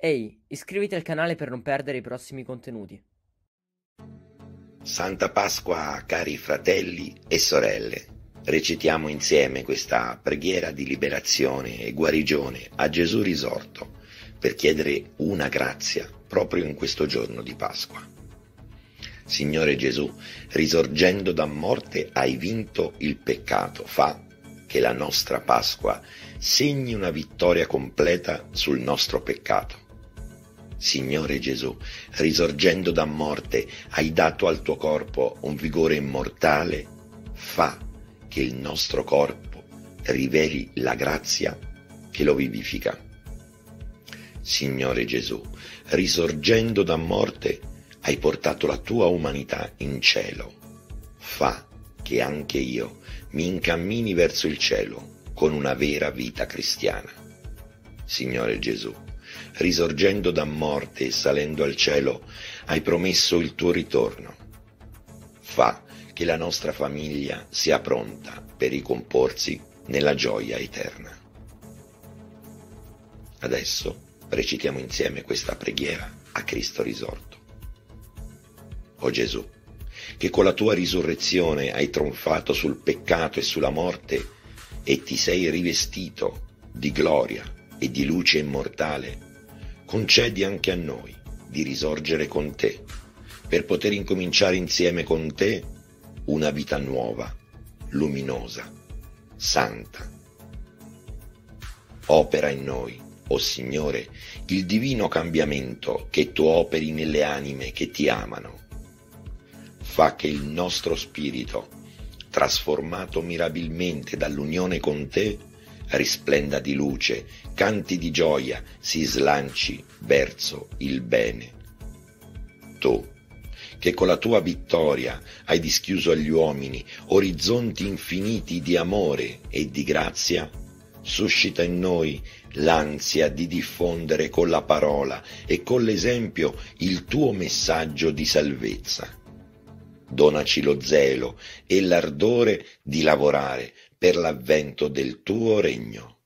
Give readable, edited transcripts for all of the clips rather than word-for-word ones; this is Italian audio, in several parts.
Ehi, iscriviti al canale per non perdere i prossimi contenuti. Santa Pasqua, cari fratelli e sorelle, recitiamo insieme questa preghiera di liberazione e guarigione a Gesù risorto per chiedere una grazia proprio in questo giorno di Pasqua. Signore Gesù, risorgendo da morte hai vinto il peccato, fa che la nostra Pasqua segni una vittoria completa sul nostro peccato. Signore Gesù, risorgendo da morte, hai dato al tuo corpo un vigore immortale, fa che il nostro corpo riveli la grazia che lo vivifica. Signore Gesù, risorgendo da morte, hai portato la tua umanità in cielo, fa che anche io mi incammini verso il cielo con una vera vita cristiana. Signore Gesù, risorgendo da morte e salendo al cielo, hai promesso il tuo ritorno. Fa che la nostra famiglia sia pronta per ricomporsi nella gioia eterna. Adesso recitiamo insieme questa preghiera a Cristo risorto. O Gesù, che con la tua risurrezione hai trionfato sul peccato e sulla morte e ti sei rivestito di gloria e di luce immortale, concedi anche a noi di risorgere con te, per poter incominciare insieme con te una vita nuova, luminosa, santa. Opera in noi, o Signore, il divino cambiamento che tu operi nelle anime che ti amano. Fa che il nostro spirito, trasformato mirabilmente dall'unione con te, risplenda di luce, canti di gioia, si slanci verso il bene. Tu, che con la tua vittoria hai dischiuso agli uomini orizzonti infiniti di amore e di grazia, suscita in noi l'ansia di diffondere con la parola e con l'esempio il tuo messaggio di salvezza. Donaci lo zelo e l'ardore di lavorare per l'avvento del tuo regno.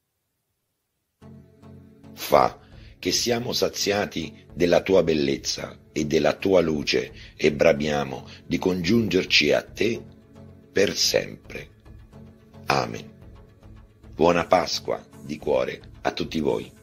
Fa che siamo saziati della tua bellezza e della tua luce e bramiamo di congiungerci a te per sempre. Amen. Buona Pasqua di cuore a tutti voi.